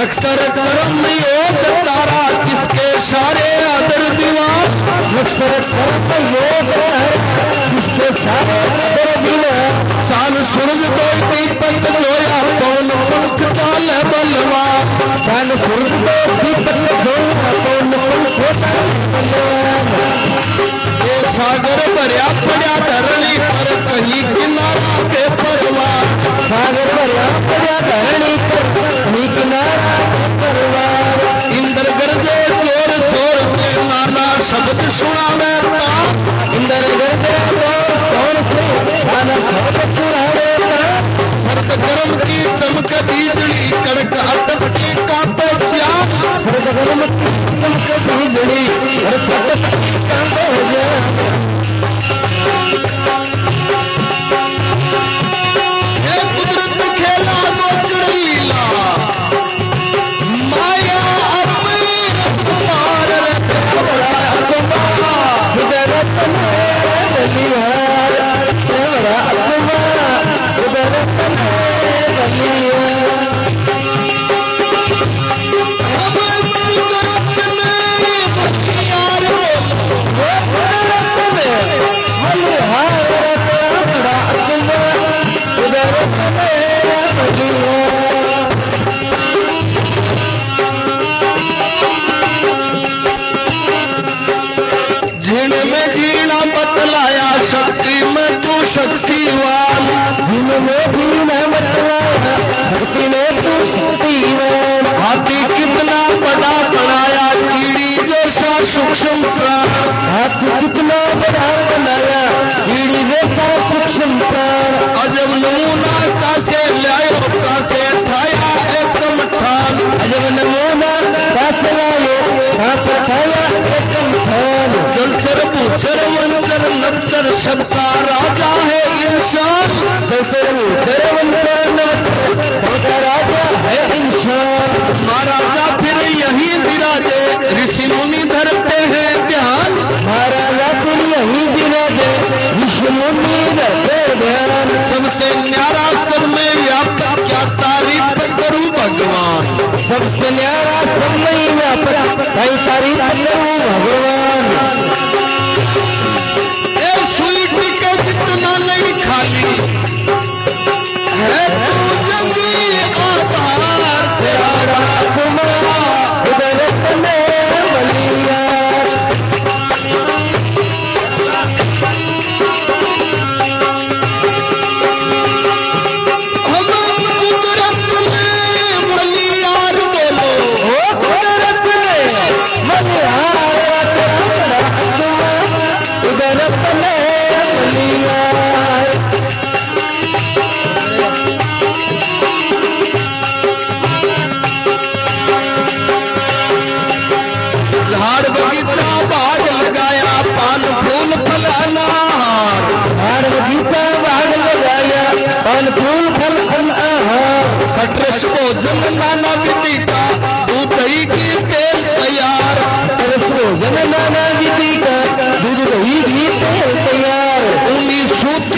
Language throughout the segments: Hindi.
अक्सर कर्म योग तारा किसके सारे आदर दीवार, अक्सर कर्म योग तारा किसके सारे आदर दीवार। चांद सूरज दो दीपक जोया पवन पंख चाल बलवान, चांद सूरज दो दीपक जोया पवन पंख चाल बलवान। ये सागर भरिया पड़ा धरणी पर कहीं किनारा के परवार, सागर भरिया पड़ा धरणी पर कहीं किनारा के परवार। इंद्र गरजे जोर शोर से नाना शब्द सुनावे ता, इंद्र गरजे जोर से नाना शब्द सुनावे ता। सर्द गर्म की चमक बिजली कड़क अटपटी का पहचान, सर्द गर्म की चमक बिजली कड़क अटपटी का पहचान। हे कुदरत खेला गोचर लीला, माया अपनी रफ्तार कुदरत में बलिहार, तेरा अपना कुदरत में बलिहार। हम कुदरत में बलिहार कुदरत में बलिहार, तेरा अपना कुदरत में बलिहार। झीण में झीणा बतलाया शक्ति में तू शक्तिवान, झीण में झीणा बतलाया शक्ति में तू शक्तिवान। हाथी कितना बड़ा बनाया कीड़ी जैसा सूक्ष्म प्राण, हाथी कितना बड़ा बनाया कीड़ी जैसा सूक्ष्म प्राण। अजब नमूना कासे लायो कासे ठाया एकदम ठान, अजब नमूना कासे लायो कासे ठाया एकदम ठान। जलचर भूचर वंचर नपचर सबका राजा है इंसान, जलचर भूचर वंचर नपचर सबका राजा है इंसान। महाराजा फिर यही विराजे ऋषि मुनि धरते हैं ध्यान, महाराजा फिर यही विराजे ऋषि मुनि धरते ध्यान। सबसे न्यारा सब में व्यापक क्या तारीफ करूं भगवान, सबसे न्यारा सब में व्यापक कई तारीफ करूं भगवान। ए स्वीट के जितना नहीं खाली है तू जगी आधार, तेरा कुदरत में बलिहार। हम कुदरत में बलिहार बोलो, कुदरत में बलिहार, कुदरत में बलिहार। झाड़ बगीचा बाग लगाया पान फूल फल अनार, झाड़ बगीचा बाग लगाया पान फूल फल अनार। खटरस भोजन नाना विधि का दूध दही की तेल तैयार, भोजन नाना विधि का दूध दही घी तेल तैयार। ऊनी सूत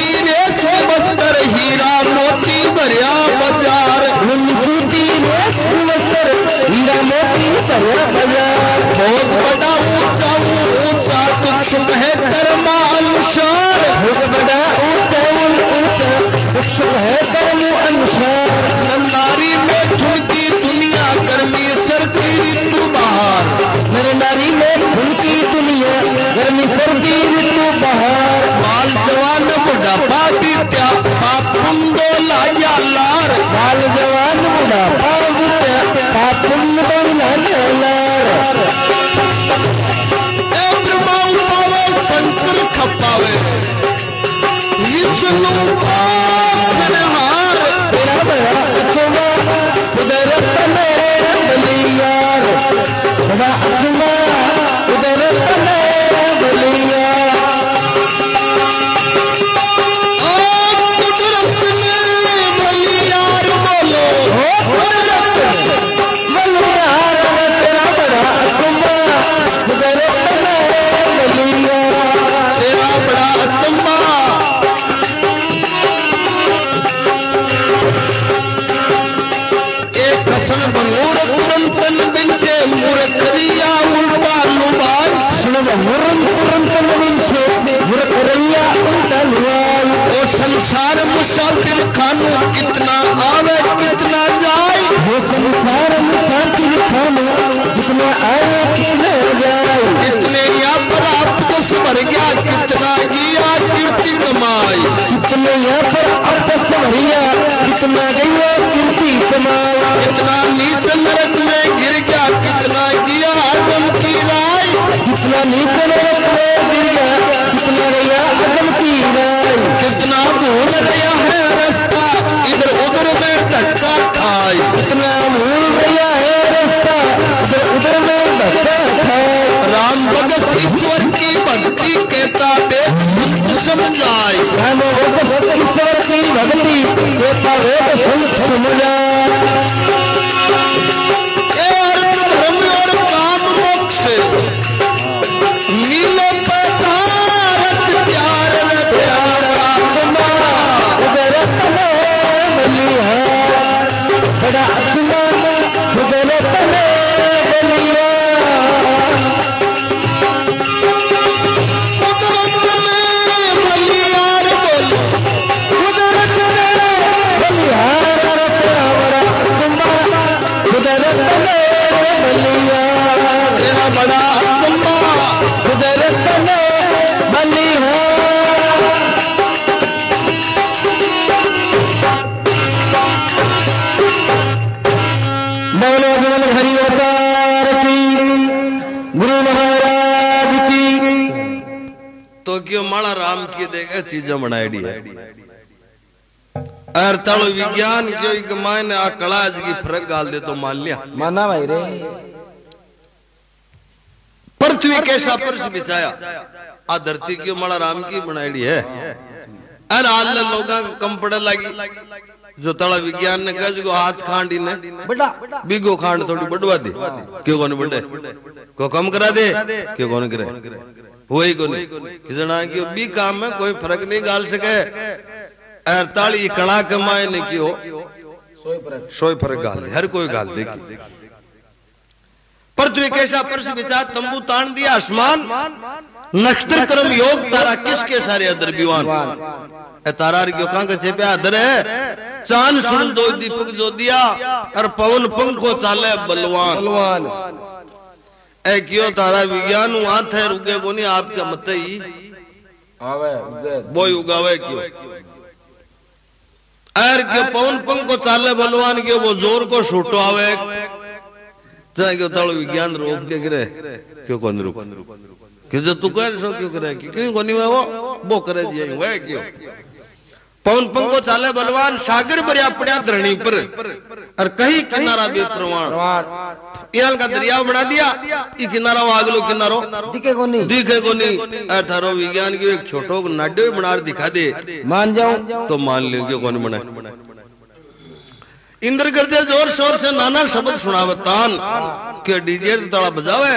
कितना गया कीर्ति कमाया, कितना नीच नरक में गिर गया, कितना किया आदम की राय, कितना नीच नरक में गिर गया, कितना गया आदम की राय, कितना भूल गया है रास्ता इधर उधर में धक्का खाए, कितना भूल गया है रास्ता इधर उधर में धक्का खाए। राम भगत ईश्वर की भक्ति कहता वेद संत समझाए, राम भगत ईश्वर की भक्ति कहता वेद संत समझाए। अर्थ धर्म और काम मोक्ष मिले पदार्थ प्यार रे प्यार आत्मा, उदरत में बलिया बड़ा आसमान, उदरत में बलिया कुदरत में बलियार बोलो, उदरत में बलिया बड़ा आसमान, उदरत में बलिया तेरा बड़ा आत्मा, उदरत में बलिया। बोलो बोल हरि अवतार की, गुरु महाराज की। तो क्यों माला राम की देगा चीजें बनाई है अर तलो विज्ञान क्यों एक मायने आ कलाज की फर्क गाल दे तो मान लिया, माना भाई रे पृथ्वी कैसा फर्श बिछाया आ धरती क्यों माला राम की बनाई है। अरे हाल लोगों का कम पड़े लगी जो तला विज्ञान ने कहा जो हाथ खांड ने बेटा बिगो खांड थोड़ी बढ़वा दे क्यों कौन बढ़े को कम करा दे क्यों कौन करे वही को नहीं किसना क्यों भी काम में कोई फर्क नहीं गाल सके। अड़ताली कला कमाए ने क्यों सोई फर्क गाल दे हर कोई गाल दे की पृथ्वी कैसा फर्श बिछा तंबू तान दिया आसमान नक्षत्र कर्म योग तारा किसके सारे अदर विवान तारा क्यों कहां के छेपे अदर है चांद सूरज दो दीपक जो दिया और पवन पंखो चाले बलवान ए क्यों तारा विज्ञान वहां थे रुके को नहीं आपके मत ही बोई उगावे क्यों एर क्यों पवन पंखो चाले बलवान क्यों वो जोर को छूटो आवे क्यों तालो विज्ञान रोक के गिरे क्यों कौन रुक क्यों जो तू कह सो क्यों करे क्यों कोनी वो करे जी वह क्यों पवन पंखो चाले बलवान सागर भरिया पड़ा धरणी पर और कहीं किनारा भी प्रमाण याल का दरिया बना दिया ये किनारा आगलो किनारो दिखे को नहीं थारो विज्ञान की एक छोटो नाड्यो बना दिखा दे मान जाओ तो मान लियो क्यों कौन बना इंद्र गर्जे जोर शोर से नाना शब्द सुनावतान के डीजे ताला बजावे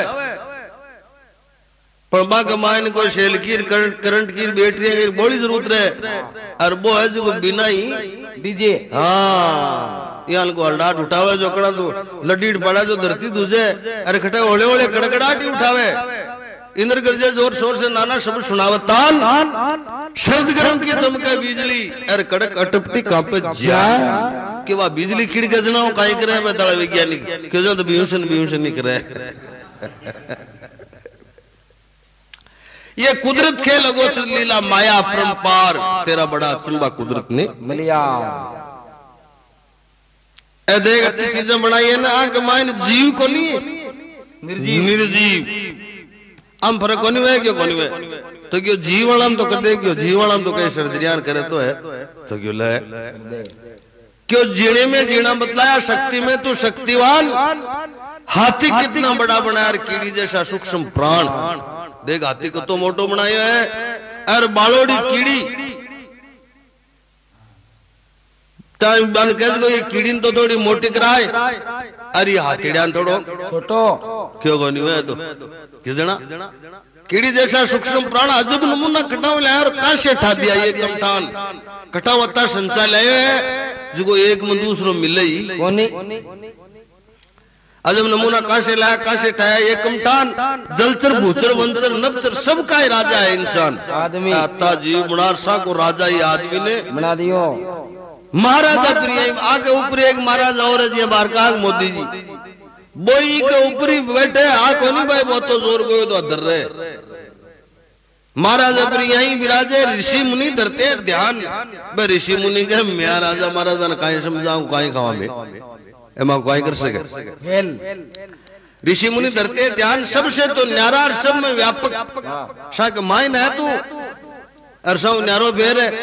परमा कमाइन को शेल की करंट की बैटरी की बड़ी जरूरत है और वो है जो बिना ही डीजे हाँ याल को हल्डाट उठावे जो कड़ा तो लड्डी पड़ा जो धरती दूजे अरे खटे ओले ओले कड़कड़ाटी उठावे इंद्र गर्जे जोर शोर से नाना शब्द सुनावतान शरद गरम की चमके बिजली अरे कड़क अटपटी कांपे जान कि वह बिजली खिड़के जनाओ काई करे बताला वैज्ञानिक क्यों जो तो बियूशन नहीं करे ये कुदरत खेल अगोचर लीला माया परंपार तेरा बड़ा अचंबा कुदरत ने मिलिया ए देख अच्छी चीजें बनाई है ना आंख माइन जीव को नहीं निर्जीव हम फर्क को नहीं है क्यों को नहीं है तो क्यों जीव वाला हम तो कर दे क्यों जीव वाला हम तो कई सर्जरियां करे तो है तो क्यों ले क्यों जीने में जीना बतलाया शक्ति में तू शक्तिवान हाथी कितना बड़ा बनाया कीड़ी जैसा सूक्ष्म प्राण देख हाथी को तो मोटो बनाया है और बालोड़ी कीड़ी टाइम बन के ये कीड़ी तो थोड़ी मोटी कराए अरे हाथीड़ियां थोड़ो छोटो क्यों को नहीं है तो क्यों जना कीड़ी जैसा सूक्ष्म प्राण अजब नमूना कटाव लाया और कहां से ठा दिया ये कमठान कटावता संचालय है जो एक में दूसरो मिले ही अजब नमूना कहां से लाया कहां से ठाया ये कमठान जलचर भूचर वंचर नबचर सबका ही राजा है इंसान आदमी आता जीव बुनारसा को राजा ही आदमी ने बना दियो महाराजा प्रिय आगे ऊपर एक महाराजा और जी बाहर का मोदी जी बोई के ऊपर ही बैठे आ कोनी भाई बहुत तो जोर को तो अधर रहे महाराज अब यहीं विराजे ऋषि मुनि धरते ध्यान। बे ऋषि मुनि के मैं राजा महाराजा ने कहीं समझाऊं कहीं खावा में एमा कहीं कर सके। ऋषि मुनि धरते ध्यान सबसे तो न्यारा सब में व्यापक शाक मायन है तू अरसा न्यारो फेर है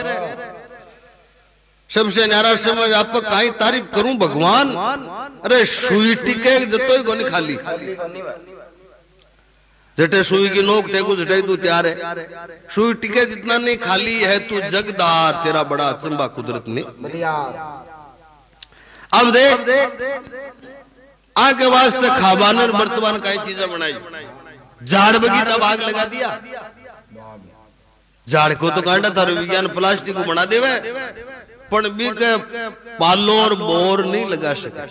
सबसे न्यारा सब में व्यापक कहीं तारीफ करूं भगवान। अरे सुई टिके जतो ही कोनी खाली जटे सुई की नोक टेकू जटे तू तैयार है सुई टिके जितना नहीं खाली है तू जगदार तेरा बड़ा अचंबा कुदरत ने। अब देख आगे वास्ते खाबान और वर्तमान का चीजें बनाई झाड़ बगीचा भाग लगा दिया। झाड़ को तो काटा था विज्ञान प्लास्टिक को बना देवे पण भी के पालो और बोर नहीं लगा सका।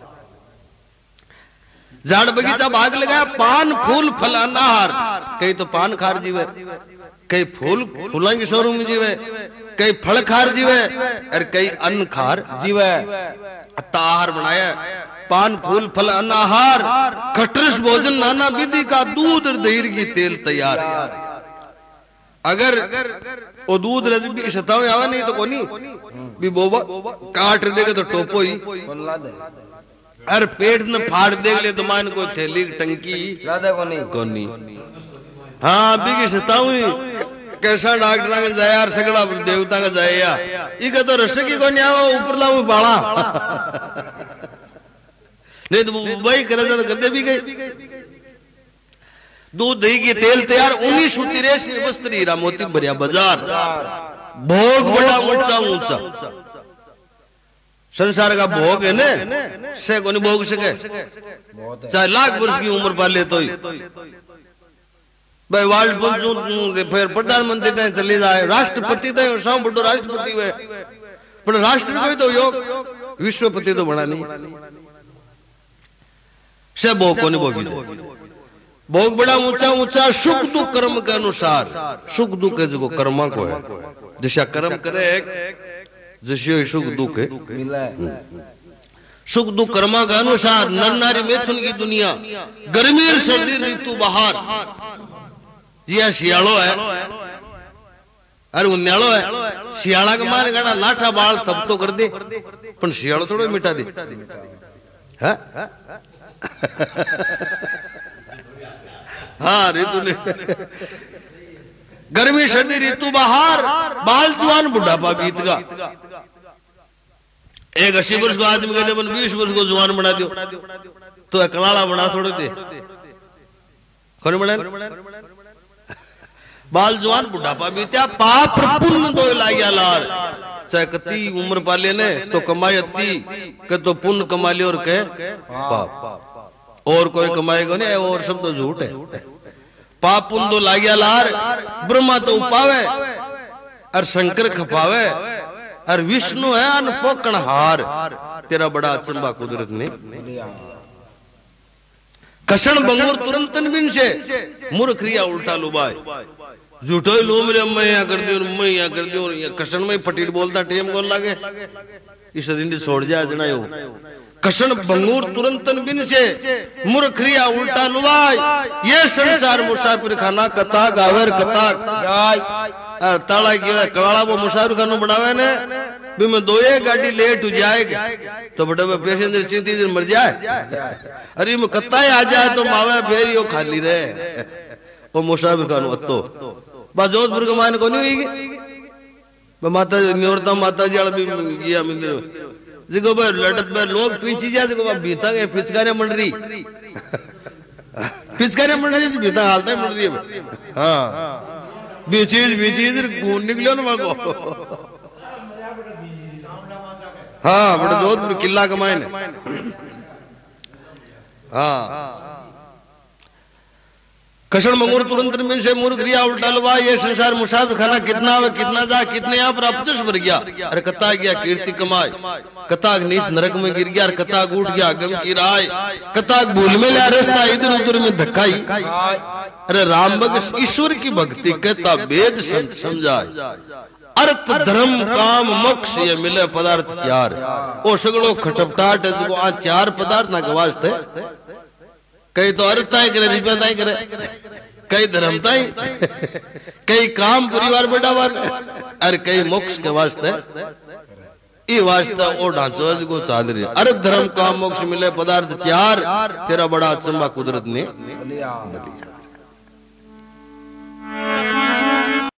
झाड़ बगीचा भाग लगाया पान फूल फल अनाहार कई तो पान खार जीवे कई फूल फूलों की शोरूम में जीवे कई फल खार जीवे और कई अन्न खार जीवे। आहार बनाया पान फूल फल अनाहार खटरस भोजन नाना विधि का दूध और दही की तेल तैयार। अगर वो दूध रजबी की सतावे आवा नहीं तो कोनी भी बोबा काट देगा तो टोपो ही अरे पेट में फाड़ देख ले तो मान को थैली टंकी कोनी। हाँ बिगी सतावी कैसा डॉक्टर का जाए यार सगड़ा देवता का जाए या इका तो रस की कोनी आवा ऊपर लाओ बाड़ा नहीं तो वही करे तो कर दे भी गई। दूध दही की तेल तैयार 1983 में बस्तर हीरा मोती भरिया बाजार भोग बड़ा ऊंचा ऊंचा संसार का भोग है ना से को नहीं भोग सके चाहे लाख वर्ष की उम्र पाले तो ही भाई वर्ल्ड फिर प्रधानमंत्री तक चले जाए राष्ट्रपति तक सब बड़ो राष्ट्रपति हुए पर राष्ट्र कोई तो योग विश्वपति तो बड़ा नहीं से भोग को नहीं भोगी भोग बड़ा ऊंचा ऊंचा सुख दुख कर्म के अनुसार सुख दुख है जो कर्मा को है जैसा कर्म करे जैसे सुख दुख है सुख दुख कर्मा के अनुसार नर नारी मैथुन की दुनिया गर्मी और सर्दी ऋतु बहार जी शियालो है अरे उन्यालो है शियाला का मान गाना लाठा बाल तब तो कर दे पर शियालो थोड़ा मिटा दे है हाँ ऋतु ने गर्मी सर्दी ऋतु बहार बाल जवान बुढ़ापा बीत गा। एक 80 वर्ष को आदमी कहते 20 वर्ष को जवान बना दियो तो कलाड़ा बना थोड़े दे कौन बना बाल जवान बुढ़ापा बीत्या पाप पुण्य दो लागिया लार चाहे कती उम्र पाले ने तो कमाई अति के तो पुण्य कमा ले और के पाप और कोई कमाएगा नहीं और सब तो झूठ है। पाप पुण्य दो लागिया लार ब्रह्मा तो उपावे और शंकर खपावे और विष्णु है अनपोकण हार तेरा बड़ा अचंबा कुदरत ने। कषण बंगूर तुरंत बिन से मूर्ख रिया उल्टा लुबाए झूठो ही लो मेरे मैं यहाँ कर दियो मैं यहाँ कर दियो कषण में पटीर बोलता टेम कौन लागे इस दिन छोड़ जाए जना यो कषण बंगूर तुरंत बिन से मूर्ख रिया उल्टा लुबाए ये संसार मुसाफिर खाना कथा गावेर कथा ताला की कलाड़ा वो मुसाफिर खाना बनावे ने भी मैं दो एक गाड़ी लेट हो जाएगा तो बड़े पैसेंजर चिंती दिन मर जाए अरे मैं कत्ता आ जाए तो मावे फिर यो खाली रहे वो मुसाफिर खानो अत्तो बा जोधपुर के मान को नहीं हुई माता न्योरता माता जी भी गया मंदिर जिको भाई लटत पे लोग पीछे जा जिको भाई बीता के पिचकारे मंड रही पिचकारे मंड रही बीता हालता मंड रही है हाँ बीचीज खून निकलियो ना मां को हाँ बड़ा जोधपुर किला कमाए ने हाँ कषण मंगूर तुरंत में से मूर्ख रिया उल्टा लुबा ये संसार मुसाफिर खाना कितना वे कितना जा कितने यहाँ पर अपचस भर गया अरे कता गया कीर्ति कमाए कता नीच नरक में गिर गया कता उठ गया अगम की राय कता भूल में लिया रास्ता इधर उधर में धक्काई अरे राम भक्त ईश्वर की भक्ति कहता वेद समझाए अर्थ धर्म काम मोक्ष ये मिले पदार्थ चार ओ सगड़ो खटपटाट है जो आ चार पदार्थ ना के वास्ते कई तो अर्थ ताई करे रिपा ताई करे कई धर्म ताई कई काम परिवार बढ़ावन और कई मोक्ष के वास्ते ये वास्ता ओ ढांचो को चाल रही अर्थ धर्म काम मोक्ष मिले पदार्थ चार तेरा बड़ा अचंबा कुदरत ने बलिया।